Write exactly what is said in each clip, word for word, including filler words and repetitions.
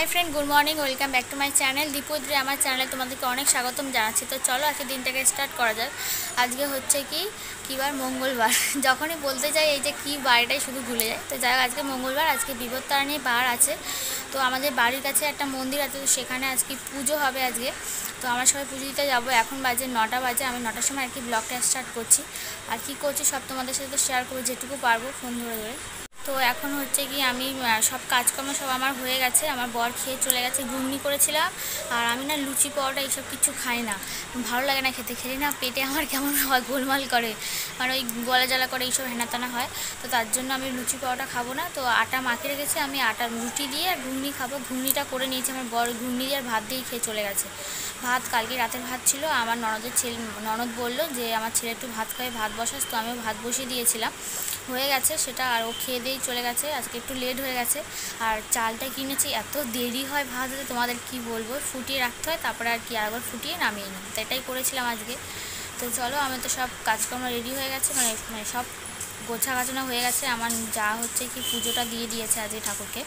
Friend good morning welcome back to my channel दीपुद्री आमार channel तुम्हादेरके अनेक स्वागतम जानाच्छि। तो चलो आज के दिनटाके स्टार्ट करा जाक। आजके होच्छे कि कि बार मंगलबार जखोनी बोलते जाई एई जे कि बारटाई शुधु भूले जाई। तो जाई आज के मंगलबार आज के बिपत्तारिणी বার আছে। तो आमादेर बाड़िर काछे एकटा मंदिर आछे, तो सेखाने आज की पुजो होबे आजके। तो आमरा सबाई पुजो दिते जाबो। एखन बाजे नटा बाजे, आमि नटार समय आर कि ब्लगटा स्टार्ट करछि। आर कि करछि सब तोमादेर साथे शेयार करबो जेटुकु पारबो फोन धरे धरे। तो এখন হচ্ছে কি আমি সব কাজকর্ম সব আমার হয়ে গেছে, আমার বর খেয়ে চলে গেছে। ঘুগনি করেছিলাম, আর আমি না লুচি পরোটা এইসব কিছু খাই না, ভালো লাগে না খেতে। খেলে না পেটে আমার কেমন হয়, গোলমাল করে, মানে ওই গলা জ্বালা করে, এইসব হেনাতানা হয়। তো তার জন্য আমি লুচি পরোটা খাবো না। তো আটা মাখিয়ে রেখেছি, আমি আটা রুটি দিয়ে আর ঘুগনি খাবো। ঘুগনিটা করে নিয়েছি, আমার বর ঘুগনি দিয়ে আর ভাত দিয়ে খেয়ে চলে গেছে। ভাত কালকে রাতের ভাত ছিল। আমার ননদের ছেলে ননদ বললো যে আমার ছেলে একটু ভাত খাবে, ভাত বসাস। তো আমিও ভাত বসিয়ে দিয়েছিলাম, হয়ে গেছে সেটা। আর ও খেয়ে দিয়েই চলে গেছে। আজকে একটু লেট হয়ে গেছে। আর চালটা কিনেছি, এত দেরি হয় ভাত হতে তোমাদের কি বলবো, ফুটিয়ে রাখতে হয়, তারপরে আর কি আরেকবার ফুটিয়ে নামিয়ে নিই। তো এটাই করেছিলাম আজকে। তো চলো, আমি তো সব কাজকর্ম রেডি হয়ে গেছে, মানে মানে সব গোছা গাছানো হয়ে গেছে। আমার যা হচ্ছে কি পুজোটা দিয়ে দিয়েছে আজকে ঠাকুরকে।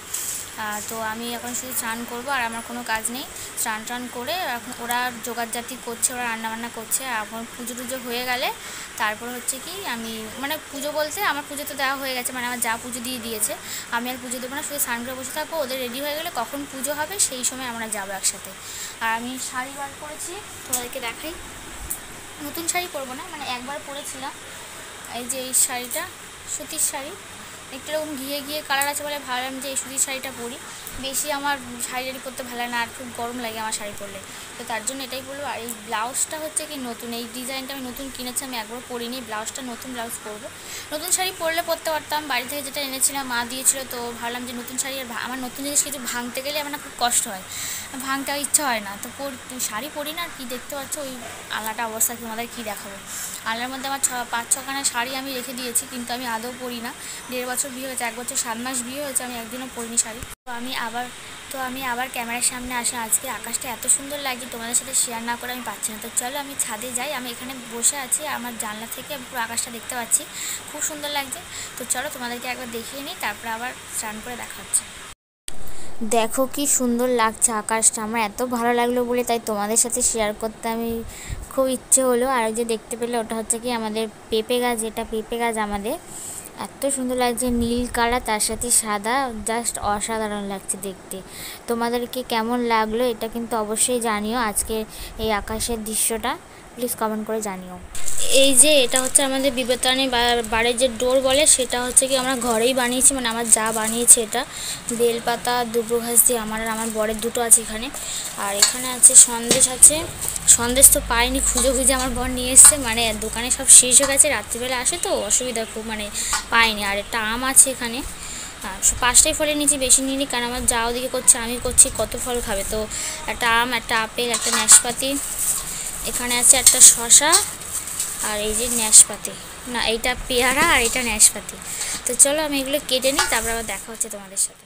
তো আমি এখন শুধু স্নান করবো, আর আমার কোনো কাজ নেই। স্নান টান করে এখন ওরা জোগাড়জাতি করছে, ওরা রান্নাবান্না করছে। এখন পুজো টুজো হয়ে গেলে তারপর হচ্ছে কি আমি মানে পুজো বলতে আমার পুজো তো দেওয়া হয়ে গেছে, মানে আমার যা পুজো দিয়ে দিয়েছে। আমি আর পুজো দেবো না, শুধু স্নান করে বসে থাকবো। ওদের রেডি হয়ে গেলে কখন পুজো হবে সেই সময় আমরা যাবো একসাথে। আর আমি শাড়ি বার করেছি, তোমাদেরকে দেখাই। নতুন শাড়ি পরবো না, মানে একবার পরেছিলাম। এই যে এই শাড়িটা সুতির শাড়ি, একটু এরকম ঘিয়ে ঘিয়ে কালার আছে বলে ভাবলাম যে এই সুতির শাড়িটা পরি। বেশি আমার শাড়ি টাড়ি পরতে ভালো লাগে না, আর খুব গরম লাগে আমার শাড়ি পরলে। তো তার জন্য এটাই বলবো। আর এই ব্লাউজটা হচ্ছে কি নতুন, এই ডিজাইনটা আমি নতুন কিনেছি, আমি একবার পরিনি। ব্লাউজটা নতুন ব্লাউজ পরবো। নতুন শাড়ি পরলে পরতে পারতাম, বাড়ি থেকে যেটা এনেছিলাম মা দিয়েছিল। তো ভাবলাম যে নতুন শাড়ি, আর আমার নতুন জিনিস কিছু ভাঙতে গেলে আমার না খুব কষ্ট হয়, ভাঙতে ইচ্ছা হয় না। তো শাড়ি পরি না। আর কি দেখতে পাচ্ছ ওই আলাটা অবস্থা, তোমাদের কী দেখাবো। আলার মধ্যে আমার ছ পাঁচ ছখানা শাড়ি আমি রেখে দিয়েছি, কিন্তু আমি আদৌ পরি না। দেড় বছর বিয়ে হয়েছে, এক বছর সাত মাস বিয়ে হয়েছে, আমি একদিনও পরিনি শাড়ি। তো আমি আবার তো আমি আবার ক্যামেরার সামনে আসা। আজকে আকাশটা এত সুন্দর লাগছে, তোমাদের সাথে শেয়ার না করে আমি পাচ্ছি না। তো চলো আমি ছাদে যাই। আমি এখানে বসে আছি, আমার জানলা থেকে আমি পুরো আকাশটা দেখতে পাচ্ছি, খুব সুন্দর লাগছে। তো চলো তোমাদেরকে একবার দেখিয়ে নিই, তারপরে আবার স্নান করে দেখা হচ্ছে। দেখো কি সুন্দর লাগছে আকাশটা, আমার এত ভালো লাগলো বলে তাই তোমাদের সাথে শেয়ার করতে আমি খুব ইচ্ছে হলো। আর ওই যে দেখতে পেলে ওটা হচ্ছে কি আমাদের পেঁপে গাছ, এটা পেঁপে গাছ আমাদের। এত সুন্দর লাগছে, নীল কালার তার সাথে সাদা, জাস্ট অসাধারণ লাগছে দেখতে। তোমাদেরকে কেমন লাগলো এটা কিন্তু অবশ্যই জানিও, আজকে এই আকাশের দৃশ্যটা প্লিজ কমেন্ট করে জানিও। এই যে এটা হচ্ছে আমাদের বিপত্তারিণী বাড়ির যে ডোর বলে, সেটা হচ্ছে কি আমরা ঘরেই বানিয়েছি, মানে আমার যা বানিয়েছে। এটা বেলপাতা দুব্রো ঘাস দিয়ে আমার আর আমার বরের দুটো আছে এখানে। আর এখানে আছে সন্দেশ আছে, সন্দেশ তো পাইনি, খুঁজে খুঁজে আমার বর নিয়ে এসছে, মানে দোকানে সব শেষ হয়ে গেছে, রাত্রিবেলা আসে তো অসুবিধা খুব, মানে পাইনি। আর একটা আম আছে এখানে, পাঁচটাই ফলে নিয়েছি, বেশি নিইনি, কারণ আমার যা ওদিকে করছে আমি করছি, কত ফল খাবে। তো একটা আম, একটা আপেল, একটা নাশপাতি, এখানে আছে একটা শশা, আর এই যে নাশপাতি, না এইটা পেয়ারা, আর এটা নাশপাতি। তো চলো আমি এগুলো কেটে নিই, তারপর আবার দেখা হচ্ছে তোমাদের সাথে।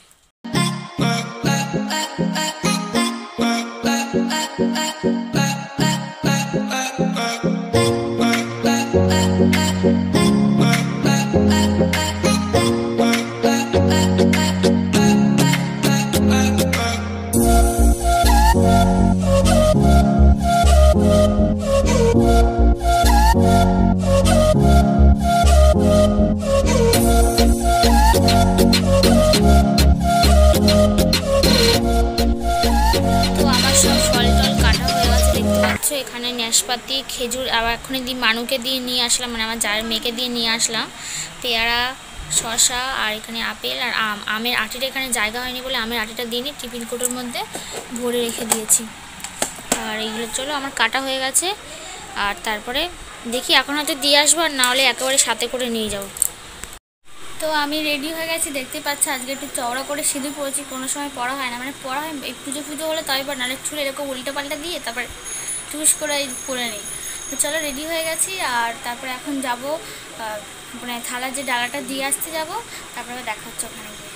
এখানে নাশপাতি, খেজুর, আবার এখনই দিয়ে মানুকে দিয়ে নিয়ে আসলাম, মানে আমার যার মেয়েকে দিয়ে নিয়ে আসলাম। পেয়ারা, শশা, আর এখানে আপেল আর আম। আমের আটিটা এখানে জায়গা হয়নি বলে আমের আটিটা দিয়ে নিই, টিফিন কোটোর মধ্যে ভরে রেখে দিয়েছি। আর এইগুলো চলো আমার কাটা হয়ে গেছে। আর তারপরে দেখি এখন হয়তো দিয়ে আসবো, আর না হলে একেবারে সাথে করে নিয়ে যাবো। তো আমি রেডি হয়ে গেছি, দেখতে পাচ্ছি। আজকে একটু চওড়া করে সিঁদুর পরেছি, কোনো সময় পরা হয় না, মানে পরা হয় এই পুজো পুজো হলে তাই, বা নাহলে চুল এরকম উল্টো পাল্টা দিয়ে তারপরে চুজ করে পরে নিই। তো চলো রেডি হয়ে গেছি। আর তারপরে এখন যাব, মানে থালার যে ডালাটা দিয়ে আসতে যাব, তারপরে দেখা হচ্ছে ওখানে গিয়ে।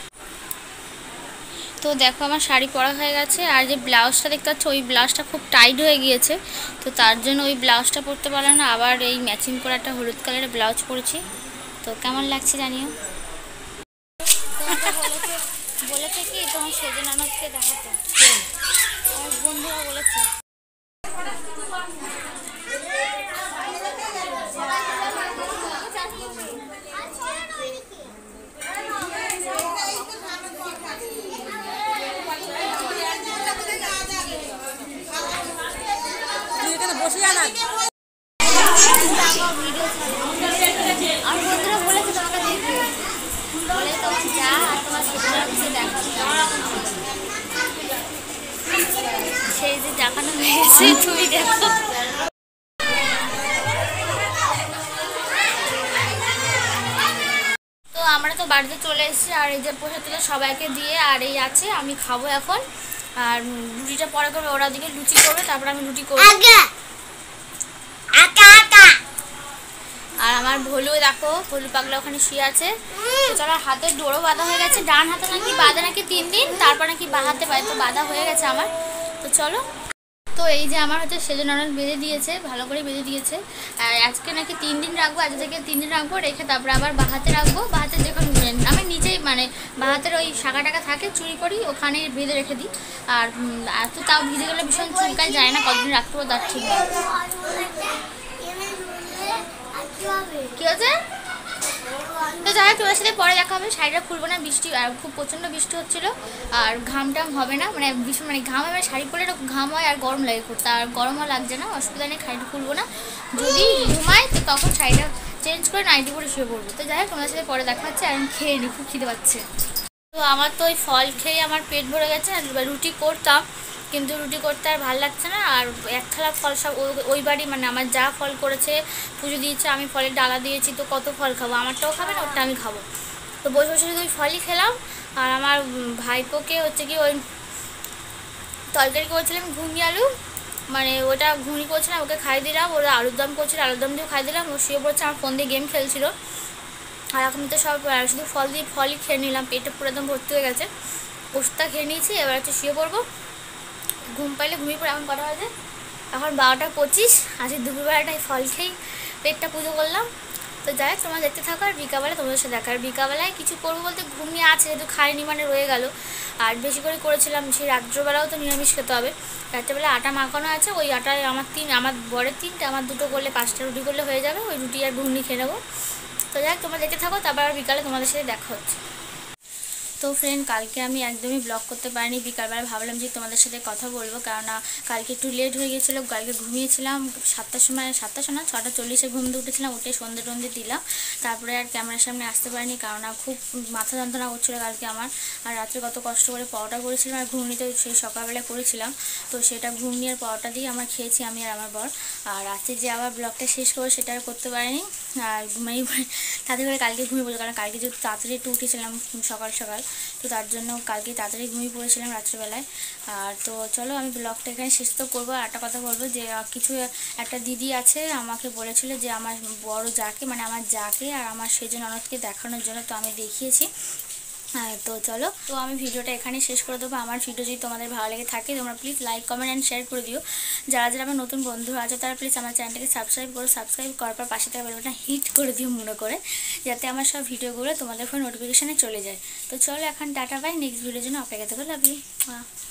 তো দেখো আমার শাড়ি পরা হয়ে গেছে, আর যে ব্লাউজটা দেখতে পাচ্ছ ওই ব্লাউজটা খুব টাইট হয়ে গিয়েছে, তো তার জন্য ওই ব্লাউজটা পরতে পারলাম না। আবার এই ম্যাচিং করা একটা হলুদ কালারের ব্লাউজ পরেছি। তো কেমন লাগছে জানিও। বলেছে কি তুমি আমার সেজে ননদকে দেখাতে আমার বন্ধুরা বলেছে। বসে যা না আমার বন্ধুরা বলেছে তোমাকে দেখবে বলে তোমার যা আর তোমার দেখো সেই যে দেখানো হয়ে গেছে তুমি দেখো। তো আমরা তো বাড়িতে চলে এসেছি আর এই যে প্রসাদ তুলে সবাইকে দিয়ে আর এই আছে আমি খাবো এখন আর রুটিটা পরে করবে ওরা দিকে লুচি করবে তারপর আমি রুটি করবো। আর আমার ভলু দেখো ভলু পাগলা ওখানে শুয়ে আছে। তো চলো হাতে ডোরও বাঁধা হয়ে গেছে ডান হাতে নাকি বাঁধা নাকি তিন দিন তারপর নাকি বা হাতে পায় তো বাঁধা হয়ে গেছে আমার। তো চলো তো এই যে আমার হচ্ছে সেজে ননদ বেঁধে দিয়েছে ভালো করে বেঁধে দিয়েছে আর আজকে নাকি তিন দিন রাখবো আজ থেকে তিন দিন রাখবো রেখে তারপরে আবার বা হাতে রাখবো বা হাতে যখন আমি নিজেই মানে বা হাতের ওই শাখা টাকা থাকে চুরি করি ওখানে বেঁধে রেখে দিই আর তো তাও ভিজে গেলে ভীষণ চুলকায় যায় না কতদিন রাখতে পারবো তার ঠিক নেই। কি হচ্ছে তো যাই হোক তোমার সাথে পরে দেখা হবে শাড়িটা খুলবো না বৃষ্টি আর খুব প্রচণ্ড বৃষ্টি হচ্ছিলো আর ঘাম টাম হবে না মানে ভীষণ মানে ঘাম হবে শাড়ি পরে ঘাম হয় আর গরম লাগে করতে আর গরমও লাগছে না অসুবিধা নেই শাড়িটা খুলবো না যদি ঘুমায় তো তখন শাড়িটা চেঞ্জ করে নাইটি পরে শুয়ে পড়বো। তো যাই হোক তোমার সাথে পরে দেখা হচ্ছে আর আমি খেয়ে নিই খুব খিদে পাচ্ছে। তো আমার তো ওই ফল খেয়ে আমার পেট ভরে গেছে আর রুটি করতাম কিন্তু রুটি করতে আর ভালো লাগছে না আর এক থালা ফল সব ওই বাড়ি মানে আমার যা ফল করেছে পুজো দিয়েছে আমি ফলের ডালা দিয়েছি তো কত ফল খাবো আমারটাও খাবে না ওটা আমি খাবো। তো বসে বসে শুধু ওই ফলই খেলাম আর আমার ভাইপোকে হচ্ছে কি ওই তরকারি করেছিলাম ঘুগনি আলু মানে ওটা ঘুগনি করছিলাম ওকে খাই দিলাম ওরা আলুর দম করছিল আলুর দম দিয়েও খাই দিলাম ও শুয়ে পড়ছে আমার ফোন দিয়ে গেম খেলছিল আর এখন তো সব শুধু ফল দিয়ে ফলই খেয়ে নিলাম পেটটা পুরো একদম ভর্তি হয়ে গেছে ওষুধটা খেয়ে নিয়েছি এবার হচ্ছে শুয়ে পড়বো ঘুম পাইলে ঘুমিয়ে পড়ে এখন কটা বাজে এখন বারোটা পঁচিশ আজকে দুপুরবেলাটাই ফল খেয়েই পেটটা পুজো করলাম। তো যাই হোক তোমরা দেখতে থাকো আর বিকালবেলা তোমাদের সাথে দেখা আর বিকালবেলায় কিছু করবো বলতে ঘুমিয়ে আছে যেহেতু খাইনি মানে রয়ে গেল আর বেশি করে করেছিলাম সেই রাত্রবেলাও তো নিরামিষ খেতে হবে রাত্রেবেলা আটা মাখানো আছে ওই আটায় আমার তিন আমার বরের তিনটে আমার দুটো করলে পাঁচটা রুটি করলে হয়ে যাবে ওই রুটি আর ঘুগনি খেয়ে নেবো। তো যাই হোক তোমরা দেখতে থাকো তারপর আর বিকালে তোমাদের সাথে দেখা হচ্ছে। তো ফ্রেন্ড কালকে আমি একদমই ব্লগ করতে পারিনি বিকালবেলা ভাবলাম যে তোমাদের সাথে কথা বলবো কেননা কালকে একটু লেট হয়ে গেছিলো কালকে ঘুমিয়েছিলাম সাতটার সময় সাতটার সময় ছটা চল্লিশে ঘুম দিয়ে উঠেছিলাম উঠে সন্ধে টন্ধে দিলাম তারপরে আর ক্যামেরার সামনে আসতে পারিনি কেননা খুব মাথা যন্ত্রণা করছিলো কালকে আমার আর রাত্রে কত কষ্ট করে পরোটা করেছিলাম আর ঘুগনিতে সেই সকালবেলা করেছিলাম তো সেটা ঘুগনি আর পরোটা দিয়ে আমার খেয়েছি আমি আর আমার বর আর রাত্রে যে আবার ব্লগটা শেষ করবো সেটা আর করতে পারিনি আর ঘুমিয়ে তাতে করে কালকে ঘুমিয়ে পড়লো কারণ কালকে যেহেতু তাড়াতাড়ি একটু উঠেছিলাম সকাল সকাল তো তার জন্য কালকে তাড়াতাড়ি ঘুমিয়ে পড়েছিলাম রাত্রিবেলায়। আর তো চলো আমি ব্লগটা এখানে শেষ তো করবো আর একটা কথা বলবো যে কিছু একটা দিদি আছে আমাকে বলেছিল যে আমার বড় যাকে মানে আমার যাকে আর আমার সেজে ননদকে দেখানোর জন্য তো আমি দেখিয়েছি। হ্যাঁ তো চলো তো আমি ভিডিওটা এখানে শেষ করে দেবো আমার ভিডিও যদি তোমাদের ভালো লেগে থাকে তোমরা please like comment and share করে দিও যারা যারা আমার নতুন বন্ধু আছে তারা প্লিজ আমার চ্যানেলটাকে সাবস্ক্রাইব করো সাবস্ক্রাইব করার পর পাশে থাকা বেলটা হিট করে দিও মনে করে যাতে আমার সব ভিডিওগুলো তোমাদের ফোন নোটিফিকেশানে চলে যায়। তো চলো এখন টাটা বাই নেক্সট ভিডিওর জন্য অপেক্ষা থাকো লাভ ইউ।